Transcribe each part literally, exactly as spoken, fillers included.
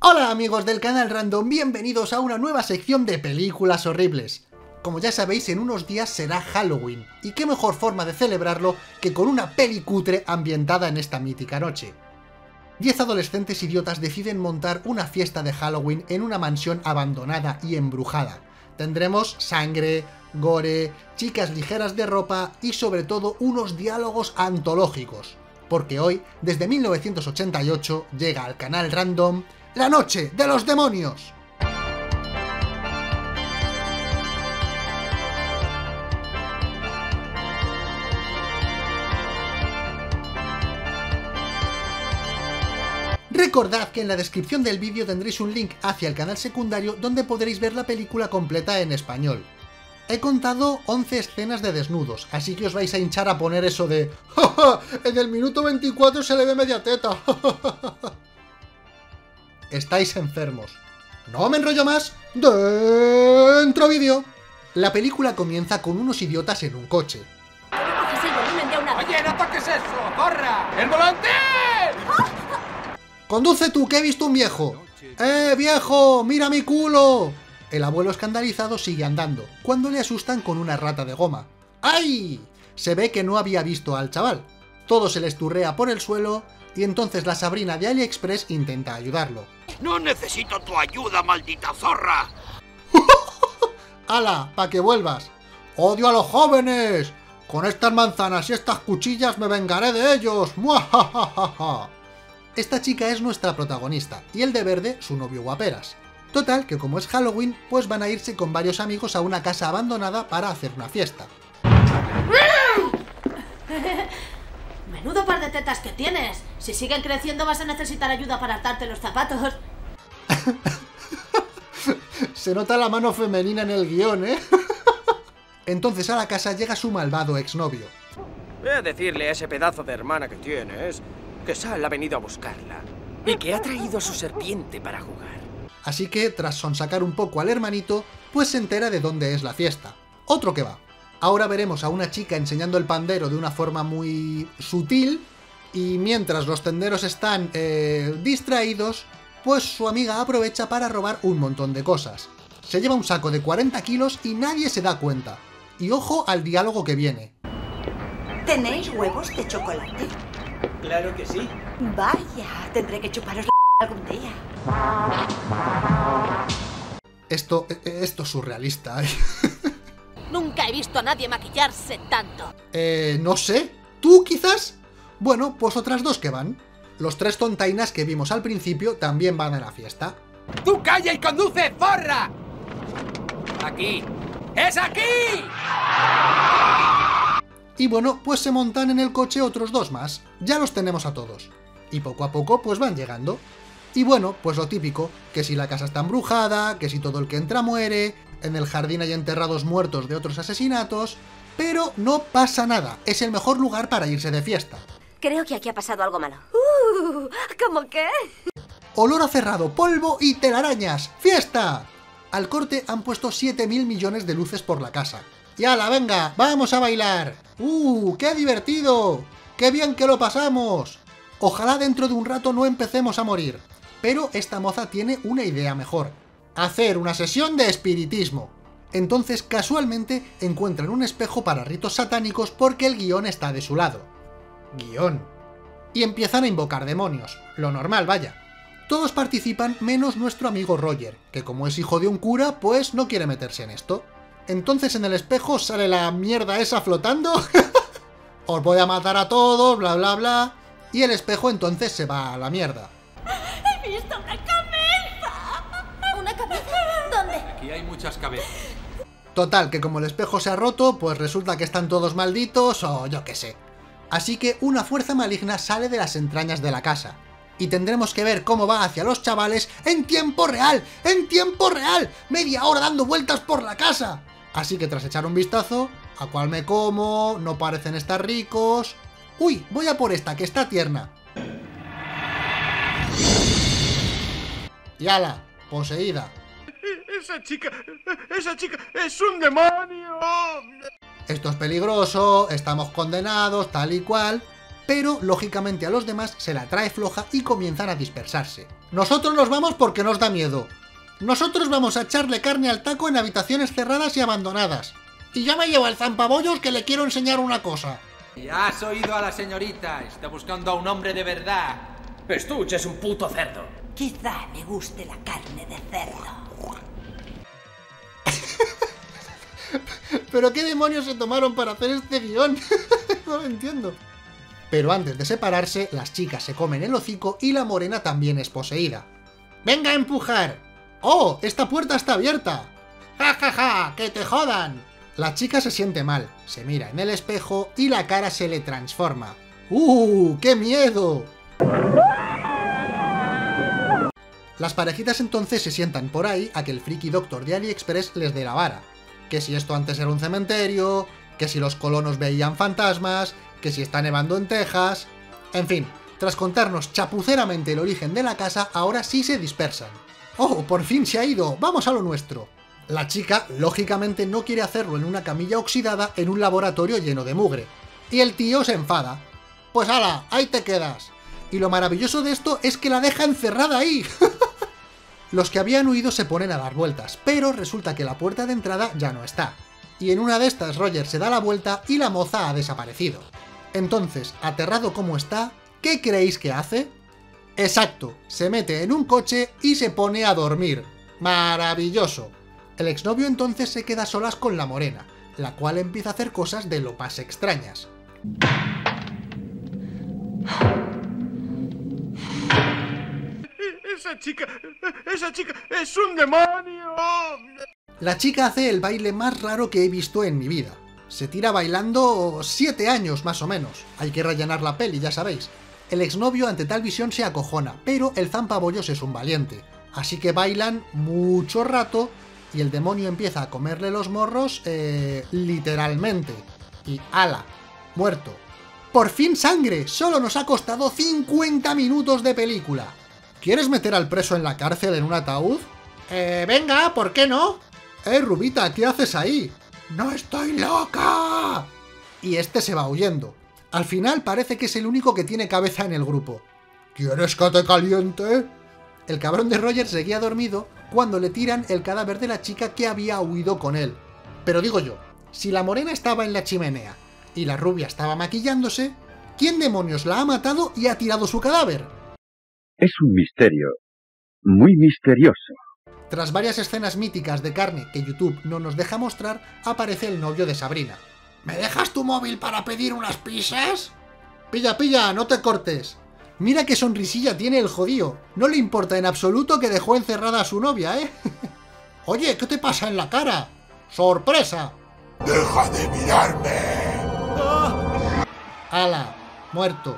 Hola amigos del canal Random, bienvenidos a una nueva sección de películas horribles. Como ya sabéis, en unos días será Halloween, y qué mejor forma de celebrarlo que con una peli cutre ambientada en esta mítica noche. Diez adolescentes idiotas deciden montar una fiesta de Halloween en una mansión abandonada y embrujada. Tendremos sangre, gore, chicas ligeras de ropa y sobre todo unos diálogos antológicos. Porque hoy, desde mil novecientos ochenta y ocho, llega al canal Random La Noche de los Demonios. Recordad que en la descripción del vídeo tendréis un link hacia el canal secundario donde podréis ver la película completa en español. He contado once escenas de desnudos, así que os vais a hinchar a poner eso de ¡ja, ja! En el minuto veinticuatro se le ve media teta. Estáis enfermos. No me enrollo más. ¡Dentro vídeo! La película comienza con unos idiotas en un coche. ¡Oye, no toques eso! ¡Corra! ¡El volante! ¡Conduce tú, que he visto un viejo! ¡Eh, viejo! ¡Mira mi culo! El abuelo escandalizado sigue andando, cuando le asustan con una rata de goma. ¡Ay! Se ve que no había visto al chaval. Todo se le esturrea por el suelo, y entonces la Sabrina de AliExpress intenta ayudarlo. ¡No necesito tu ayuda, maldita zorra! ¡Hala! ¡Pa' que vuelvas! ¡Odio a los jóvenes! Con estas manzanas y estas cuchillas me vengaré de ellos. ¡Muajajaja! Esta chica es nuestra protagonista, y el de verde su novio guaperas. Total, que como es Halloween, pues van a irse con varios amigos a una casa abandonada para hacer una fiesta. Menudo par de tetas que tienes. Si siguen creciendo vas a necesitar ayuda para atarte los zapatos. Se nota la mano femenina en el guión, ¿eh? Entonces a la casa llega su malvado exnovio. Voy a decirle a ese pedazo de hermana que tienes que Sal ha venido a buscarla y que ha traído a su serpiente para jugar. Así que, tras sonsacar un poco al hermanito, pues se entera de dónde es la fiesta. Otro que va. Ahora veremos a una chica enseñando el pandero de una forma muy sutil, y mientras los tenderos están eh, distraídos, pues su amiga aprovecha para robar un montón de cosas. Se lleva un saco de cuarenta kilos y nadie se da cuenta. Y ojo al diálogo que viene. ¿Tenéis huevos de chocolate? Claro que sí. Vaya, tendré que chuparos la algún día. Esto, esto es surrealista, ¿eh? Nunca he visto a nadie maquillarse tanto. Eh, no sé. ¿Tú quizás? Bueno, pues otras dos que van. Los tres tontainas que vimos al principio también van a la fiesta. ¡Tú calla y conduce, zorra! Aquí. ¡Es aquí! Y bueno, pues se montan en el coche otros dos más. Ya los tenemos a todos. Y poco a poco pues van llegando. Y bueno, pues lo típico, que si la casa está embrujada, que si todo el que entra muere, en el jardín hay enterrados muertos de otros asesinatos, pero no pasa nada, es el mejor lugar para irse de fiesta. Creo que aquí ha pasado algo malo. Uh, ¿cómo qué? Olor a cerrado, polvo y telarañas. ¡Fiesta! Al corte han puesto siete mil millones de luces por la casa. ¡Y ala, venga, vamos a bailar! ¡Uh, qué divertido! ¡Qué bien que lo pasamos! Ojalá dentro de un rato no empecemos a morir. Pero esta moza tiene una idea mejor. Hacer una sesión de espiritismo. Entonces, casualmente, encuentran un espejo para ritos satánicos porque el guión está de su lado. Guión. Y empiezan a invocar demonios. Lo normal, vaya. Todos participan menos nuestro amigo Roger, que como es hijo de un cura, pues no quiere meterse en esto. Entonces en el espejo sale la mierda esa flotando. Os voy a matar a todos, bla bla bla. Y el espejo entonces se va a la mierda. ¡He visto una cabeza! ¿Una cabeza? ¿Dónde? Aquí hay muchas cabezas. Total, que como el espejo se ha roto, pues resulta que están todos malditos o yo qué sé. Así que una fuerza maligna sale de las entrañas de la casa. Y tendremos que ver cómo va hacia los chavales en tiempo real. ¡En tiempo real! ¡Media hora dando vueltas por la casa! Así que tras echar un vistazo, a cuál me como, no parecen estar ricos... ¡Uy! Voy a por esta, que está tierna. Y ala, poseída. ¡Esa chica! ¡Esa chica es un demonio! Esto es peligroso, estamos condenados, tal y cual... pero lógicamente a los demás se la trae floja y comienzan a dispersarse. Nosotros nos vamos porque nos da miedo. Nosotros vamos a echarle carne al taco en habitaciones cerradas y abandonadas. Y ya me llevo el zampabollos que le quiero enseñar una cosa. Ya has oído a la señorita. Está buscando a un hombre de verdad. Estuche es un puto cerdo. Quizá me guste la carne de cerdo. ¿Pero qué demonios se tomaron para hacer este guión? No lo entiendo. Pero antes de separarse, las chicas se comen el hocico y la morena también es poseída. ¡Venga a empujar! ¡Oh! ¡Esta puerta está abierta! ¡Ja, ja, ja! ¡Que te jodan! La chica se siente mal, se mira en el espejo y la cara se le transforma. ¡Uh! ¡Qué miedo! Las parejitas entonces se sientan por ahí a que el friki doctor de AliExpress les dé la vara. Que si esto antes era un cementerio, que si los colonos veían fantasmas, que si está nevando en Texas... En fin, tras contarnos chapuceramente el origen de la casa, ahora sí se dispersan. ¡Oh, por fin se ha ido! ¡Vamos a lo nuestro! La chica, lógicamente, no quiere hacerlo en una camilla oxidada en un laboratorio lleno de mugre. Y el tío se enfada. Pues hala, ahí te quedas. Y lo maravilloso de esto es que la deja encerrada ahí. Los que habían huido se ponen a dar vueltas, pero resulta que la puerta de entrada ya no está. Y en una de estas Roger se da la vuelta y la moza ha desaparecido. Entonces, aterrado como está, ¿qué creéis que hace? Exacto, se mete en un coche y se pone a dormir. ¡Maravilloso! El exnovio entonces se queda a solas con la morena, la cual empieza a hacer cosas de lo más extrañas. ¡Esa chica! ¡Esa chica es un demonio! La chica hace el baile más raro que he visto en mi vida. Se tira bailando siete años más o menos. Hay que rellenar la peli, ya sabéis. El exnovio ante tal visión se acojona, pero el zampabollos es un valiente. Así que bailan mucho rato y el demonio empieza a comerle los morros, eh, literalmente. Y ¡ala! Muerto. ¡Por fin sangre! Solo nos ha costado cincuenta minutos de película. ¿Quieres meter al preso en la cárcel en un ataúd? Eh, venga, ¿por qué no? Eh, Rubita, ¿qué haces ahí? ¡No estoy loca! Y este se va huyendo. Al final parece que es el único que tiene cabeza en el grupo. ¿Quieres que te caliente? El cabrón de Roger seguía dormido cuando le tiran el cadáver de la chica que había huido con él. Pero digo yo, si la morena estaba en la chimenea y la rubia estaba maquillándose, ¿quién demonios la ha matado y ha tirado su cadáver? Es un misterio, muy misterioso. Tras varias escenas míticas de carne que YouTube no nos deja mostrar, aparece el novio de Sabrina. ¿Me dejas tu móvil para pedir unas pizzas? Pilla, pilla, no te cortes. Mira qué sonrisilla tiene el jodío. No le importa en absoluto que dejó encerrada a su novia, ¿eh? Oye, ¿qué te pasa en la cara? ¡Sorpresa! ¡Deja de mirarme! ¡Hala! Muerto.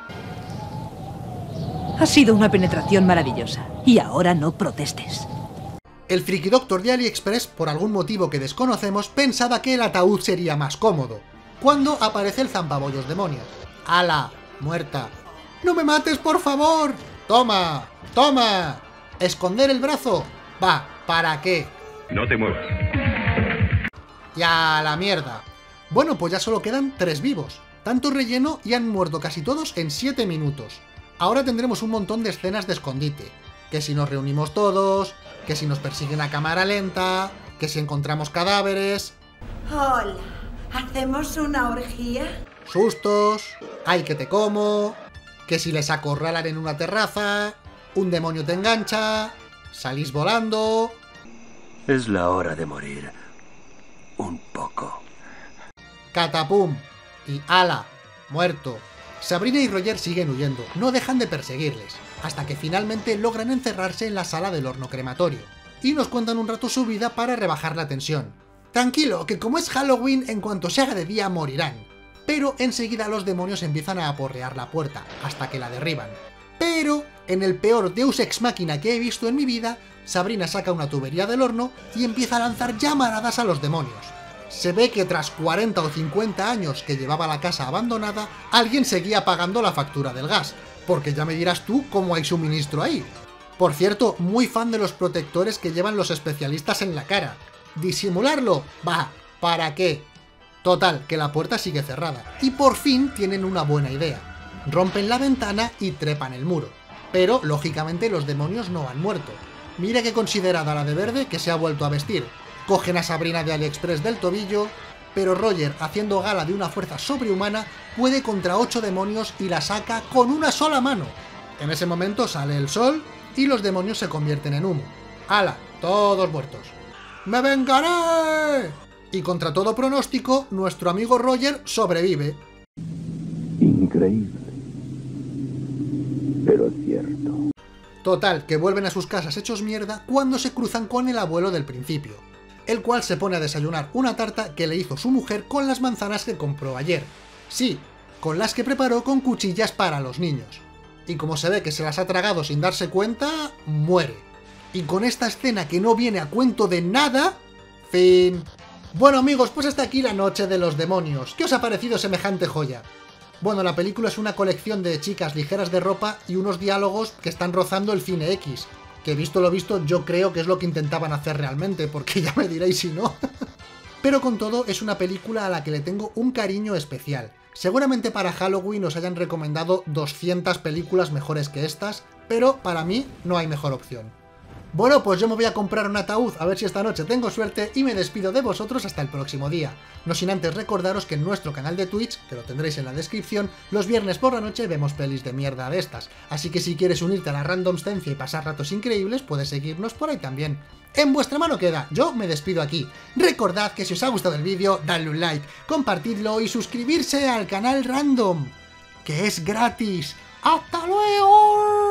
Ha sido una penetración maravillosa. Y ahora no protestes. El friki doctor de AliExpress, por algún motivo que desconocemos, pensaba que el ataúd sería más cómodo. Cuando aparece el zampabollos demonio. ¡Hala! Muerta. ¡No me mates, por favor! ¡Toma! ¡Toma! ¿Esconder el brazo? Va, ¿para qué? No te muevas. ¡Ya la mierda! Bueno, pues ya solo quedan tres vivos. Tanto relleno y han muerto casi todos en siete minutos. Ahora tendremos un montón de escenas de escondite. Que si nos reunimos todos, que si nos persiguen a cámara lenta, que si encontramos cadáveres... Hola, ¿hacemos una orgía? Sustos, ¡ay que te como! Que si les acorralan en una terraza, un demonio te engancha, salís volando... Es la hora de morir. Un poco. Catapum. Y ala, muerto. Sabrina y Roger siguen huyendo, no dejan de perseguirles, hasta que finalmente logran encerrarse en la sala del horno crematorio. Y nos cuentan un rato su vida para rebajar la tensión. Tranquilo, que como es Halloween, en cuanto se haga de día morirán. Pero enseguida los demonios empiezan a aporrear la puerta, hasta que la derriban. Pero, en el peor Deus Ex Machina que he visto en mi vida, Sabrina saca una tubería del horno y empieza a lanzar llamaradas a los demonios. Se ve que tras cuarenta o cincuenta años que llevaba la casa abandonada, alguien seguía pagando la factura del gas, porque ya me dirás tú cómo hay suministro ahí. Por cierto, muy fan de los protectores que llevan los especialistas en la cara. ¿Disimularlo? Bah, ¿para qué? Total, que la puerta sigue cerrada, y por fin tienen una buena idea. rompen la ventana y trepan el muro. Pero, lógicamente, los demonios no han muerto. Mira qué considerada la de verde que se ha vuelto a vestir. Cogen a Sabrina de AliExpress del tobillo, pero Roger, haciendo gala de una fuerza sobrehumana, puede contra ocho demonios y la saca con una sola mano. En ese momento sale el sol y los demonios se convierten en humo. ¡Hala! Todos muertos. ¡Me vengaré! Y contra todo pronóstico, nuestro amigo Roger sobrevive. Increíble, pero cierto. Total, que vuelven a sus casas hechos mierda cuando se cruzan con el abuelo del principio, el cual se pone a desayunar una tarta que le hizo su mujer con las manzanas que compró ayer. Sí, con las que preparó con cuchillas para los niños. Y como se ve que se las ha tragado sin darse cuenta, muere. Y con esta escena que no viene a cuento de nada, fin. Bueno amigos, pues hasta aquí la noche de los demonios. ¿Qué os ha parecido semejante joya? Bueno, la película es una colección de chicas ligeras de ropa y unos diálogos que están rozando el cine X, que visto lo visto yo creo que es lo que intentaban hacer realmente, porque ya me diréis si no. Pero con todo es una película a la que le tengo un cariño especial. Seguramente para Halloween os hayan recomendado doscientas películas mejores que estas, pero para mí no hay mejor opción. Bueno, pues yo me voy a comprar un ataúd, a ver si esta noche tengo suerte y me despido de vosotros hasta el próximo día. No sin antes recordaros que en nuestro canal de Twitch, que lo tendréis en la descripción, los viernes por la noche vemos pelis de mierda de estas. Así que si quieres unirte a la randomstencia y pasar ratos increíbles, puedes seguirnos por ahí también. En vuestra mano queda, yo me despido aquí. Recordad que si os ha gustado el vídeo, dadle un like, compartidlo y suscribirse al canal Random, que es gratis. ¡Hasta luego!